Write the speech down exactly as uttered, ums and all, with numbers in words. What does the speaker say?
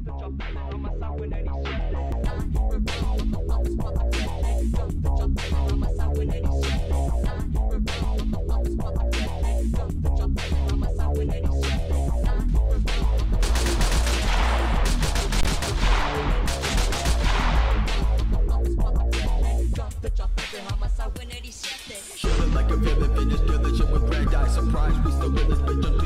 Like a villain, finished killing shit with brand die. Surprise, we still in this bitch.